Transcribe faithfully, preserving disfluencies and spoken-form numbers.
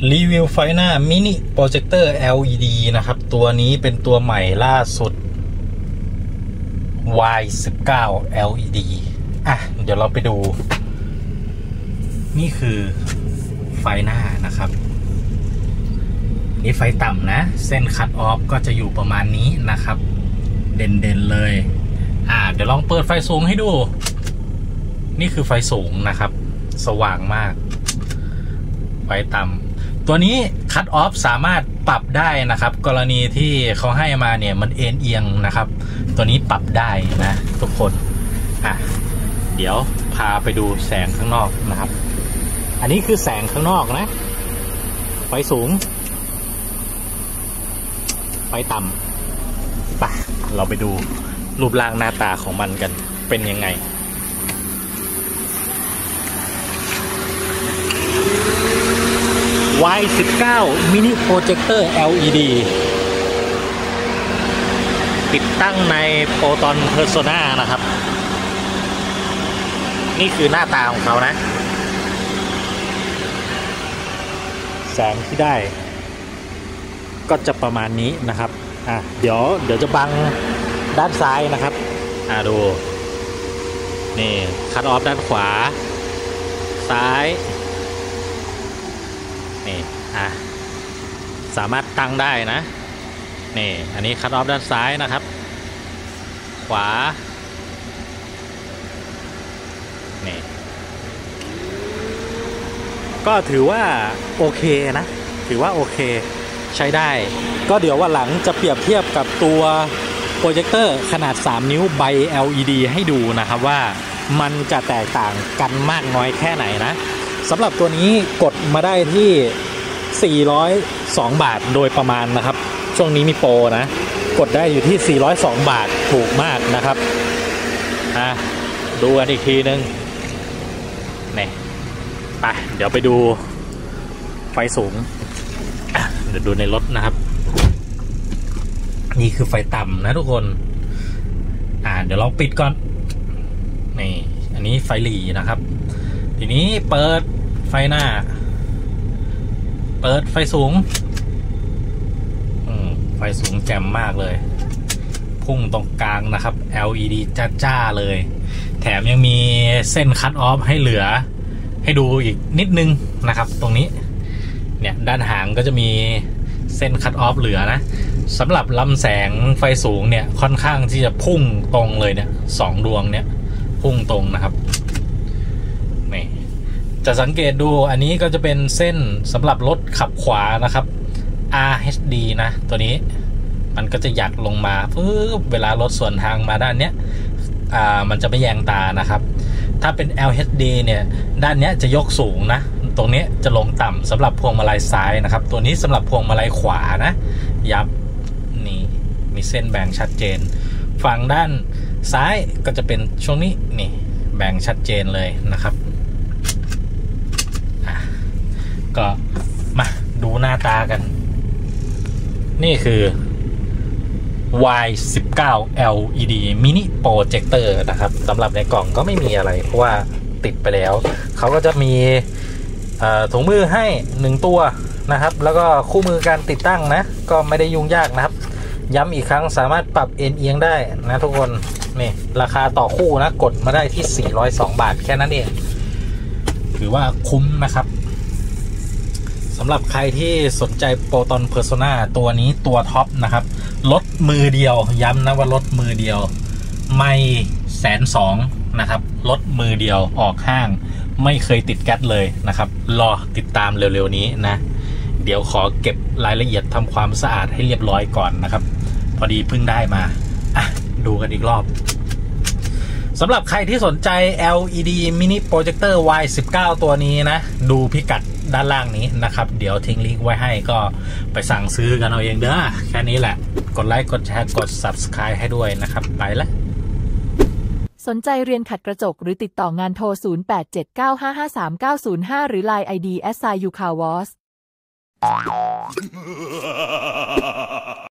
รีวิวไฟหน้ามินิโปรเจคเตอร์ แอล อี ดี นะครับตัวนี้เป็นตัวใหม่ล่าสุด วาย สิบเก้า แอล อี ดี อ่ะเดี๋ยวเราไปดูนี่คือไฟหน้านะครับนี่ไฟต่ำนะเส้นคัตออฟก็จะอยู่ประมาณนี้นะครับเด่นๆเลยอ่าเดี๋ยวลองเปิดไฟสูงให้ดูนี่คือไฟสูงนะครับสว่างมากไฟต่ำตัวนี้คัตออฟสามารถปรับได้นะครับกรณีที่เขาให้มาเนี่ยมันเอ็นเอียงนะครับตัวนี้ปรับได้นะทุกคนอ่ะเดี๋ยวพาไปดูแสงข้างนอกนะครับอันนี้คือแสงข้างนอกนะไฟสูงไฟต่ำป่ะเราไปดูรูปร่างหน้าตาของมันกันเป็นยังไงวาย สิบเก้า มินิโปรเจคเตอร์ แอล อี ดี ติดตั้งใน Proton Persona นะครับนี่คือหน้าตาของเขานะแสงที่ได้ก็จะประมาณนี้นะครับอ่ะเดี๋ยวเดี๋ยวจะบังด้านซ้ายนะครับอ่ะดูนี่คัทออฟด้านขวาซ้ายนี่อ่ะสามารถตั้งได้นะนี่อันนี้คัทออฟด้านซ้ายนะครับขวานี่ก็ถือว่าโอเคนะถือว่าโอเคใช้ได้ก็เดี๋ยววันหลังจะเปรียบเทียบกับตัวโปรเจคเตอร์ขนาดสามนิ้วใบ แอล อี ดี ให้ดูนะครับว่ามันจะแตกต่างกันมากน้อยแค่ไหนนะสำหรับตัวนี้กดมาได้ที่สี่ร้อยสองบาทโดยประมาณนะครับช่วงนี้มีโปรนะกดได้อยู่ที่สี่ร้อยสองบาทถูกมากนะครับอ่ะดูกันอีกทีนึงนี่ไปเดี๋ยวไปดูไฟสูงเดี๋ยวดูในรถนะครับนี่คือไฟต่ำนะทุกคนอ่าเดี๋ยวลองปิดก่อนนี่อันนี้ไฟหลีนะครับทีนี้เปิดไฟหน้าเปิดไฟสูงอืมไฟสูงแจ่มมากเลยพุ่งตรงกลางนะครับ แอล อี ดี จ้าๆเลยแถมยังมีเส้นคัตออฟให้เหลือให้ดูอีกนิดนึงนะครับตรงนี้เนี่ยด้านหางก็จะมีเส้นคัตออฟเหลือนะสำหรับลำแสงไฟสูงเนี่ยค่อนข้างที่จะพุ่งตรงเลยเนี่ยสองดวงเนี่ยพุ่งตรงนะครับนี่จะสังเกตดูอันนี้ก็จะเป็นเส้นสำหรับรถขับขวานะครับ อาร์ เอช ดี นะตัวนี้มันก็จะหยักลงมาปึ๊บเวลารถสวนทางมาด้านเนี้ยอ่ามันจะไม่แยงตานะครับถ้าเป็น แอล เอช ดี เนี่ยด้านเนี้ยจะยกสูงนะตรงนี้จะลงต่ำสำหรับพวงมาลัยซ้ายนะครับตัวนี้สำหรับพวงมาลัยขวานะยับนี่มีเส้นแบ่งชัดเจนฝั่งด้านซ้ายก็จะเป็นช่วงนี้นี่แบ่งชัดเจนเลยนะครับอ่ะก็มาดูหน้าตากันนี่คือ วาย สิบเก้า แอล อี ดี มินิโปรเจคเตอร์นะครับสำหรับในกล่องก็ไม่มีอะไรเพราะว่าติดไปแล้วเขาก็จะมีถุงมือให้หนึ่งตัวนะครับแล้วก็คู่มือการติดตั้งนะก็ไม่ได้ยุ่งยากนะครับย้ำอีกครั้งสามารถปรับเอ็นเอียงได้นะทุกคนนี่ราคาต่อคู่นะกดมาได้ที่สี่ร้อยสองบาทแค่นั้นเองถือว่าคุ้มนะครับสำหรับใครที่สนใจ Proton Persona ตัวนี้ตัวท็อปนะครับลดมือเดียวย้ำนะว่าลดมือเดียวไม่แสนสองนะครับลดมือเดียวออกห้างไม่เคยติดแก๊สเลยนะครับรอติดตามเร็วๆนี้นะเดี๋ยวขอเก็บรายละเอียดทำความสะอาดให้เรียบร้อยก่อนนะครับพอดีเพิ่งได้มาอ่ะดูกันอีกรอบสำหรับใครที่สนใจ แอล อี ดี Mini Projector วาย สิบเก้า ตัวนี้นะดูพิกัดด้านล่างนี้นะครับเดี๋ยวทิ้งลิงก์ไว้ให้ก็ไปสั่งซื้อกันเอาเองเด้อแค่นี้แหละกดไลค์กดแชร์กด ซับสไครบ์ ให้ด้วยนะครับไปแล้วสนใจเรียนขัดกระจกหรือติดต่องานโทรศูนย์ แปด เจ็ด เก้า ห้า ห้า สาม เก้า ศูนย์ ห้าหรือ ไลน์ ไอ ดี แอท ไซน์ ยู คาร์ วอช